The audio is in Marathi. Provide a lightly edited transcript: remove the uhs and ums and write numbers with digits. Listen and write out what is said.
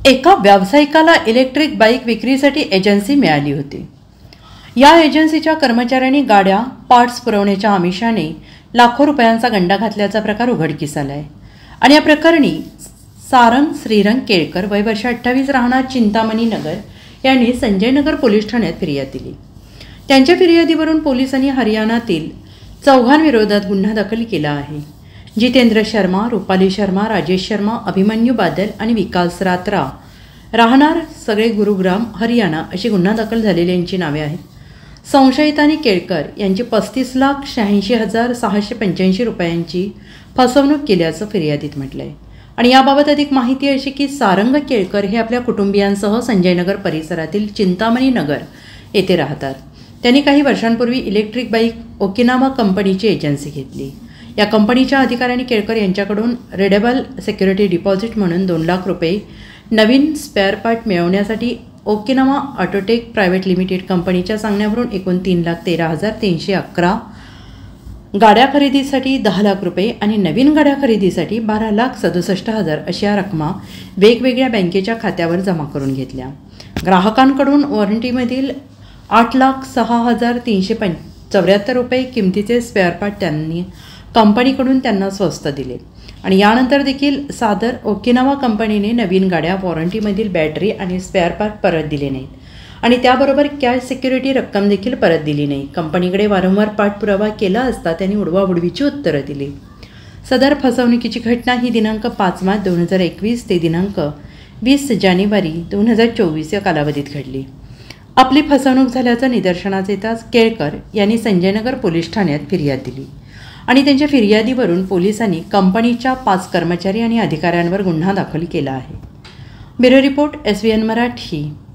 एका व्यावसायिकाला इलेक्ट्रिक बाईक विक्रीसाठी एजन्सी मिळाली होती। या एजन्सीच्या कर्मचाऱ्यांनी गाड्या पार्ट्स पुरवण्याच्या आमिषाने लाखो रुपयांचा गंडा घातल्याचा प्रकार उघडकीस आलाय। आणि या प्रकरणी सारंग श्रीरंग केळकर वय वर्ष 28 राहणार चिंतामणी नगर यांनी संजय नगर पोलीस ठाण्यात फिर्याद दिली। त्यांच्या फिर्यादीवरून पोलिसांनी हरियाणातील चौघांविरोधात गुन्हा दाखल केला आहे। जितेंद्र शर्मा, रूपाली शर्मा, राजेश शर्मा, अभिमन्यू बादल आणि विकास रात्रा राहणार सगळे गुरुग्राम हरियाणा अशी गुन्हा दाखल झालेल्यांची नावे आहेत। संशयितांनी केळकर यांची 35,86,685 रुपयांची फसवणूक केल्याचं फिर्यादीत म्हटलं आहे। आणि याबाबत अधिक माहिती अशी की सारंग केळकर हे आपल्या कुटुंबियांसह संजयनगर परिसरातील चिंतामणी नगर येथे राहतात। त्यांनी काही वर्षांपूर्वी इलेक्ट्रिक बाईक ओकिनावा कंपनीची एजन्सी घेतली। या कंपनीच्या अधिकाऱ्यांनी केळकर यांच्याकडून रिडेबल सिक्युरिटी डिपॉझिट म्हणून 2 लाख रुपये नवीन स्पेअर पार्ट मिळवण्यासाठी ओकिनावा ऑटोटेक प्रायव्हेट लिमिटेड कंपनीच्या सांगण्यावरून एकूण 3,13,311 गाड्या खरेदीसाठी 10 लाख रुपये आणि नवीन गाड्या खरेदीसाठी 12,67,000 अशा रकमा वेगवेगळ्या बँकेच्या खात्यावर जमा करून घेतल्या। ग्राहकांकडून वॉरंटीमधील 8,06,374 रुपये किमतीचे स्पेअर पार्ट त्यांनी कंपनीकडून त्यांना स्वस्त दिले। आणि यानंतर देखील सादर ओकिनावा कंपनीने नवीन गाड्या वॉरंटीमधील बॅटरी आणि स्पेअर पार्ट परत दिले नाहीत आणि त्याबरोबर कॅश सिक्युरिटी रक्कम देखील परत दिली नाही। कंपनीकडे वारंवार पाठपुरावा केला असता त्यांनी उडवाउडवीची उत्तरं दिली। सदर फसवणुकीची घटना ही दिनांक 5 मार्च 2021 ते दिनांक 20 जानेवारी 2024 या कालावधीत घडली। आपली फसवणूक झाल्याचं निदर्शनास येताच केळकर यांनी संजयनगर पोलीस ठाण्यात फिर्याद दिली आणि त्यांच्या फिर्यादीवरून पोलिसांनी कंपनीच्या 5 कर्मचारी आणि अधिकाऱ्यांवर गुन्हा दाखल केला आहे। Bureau report SVN Marathi.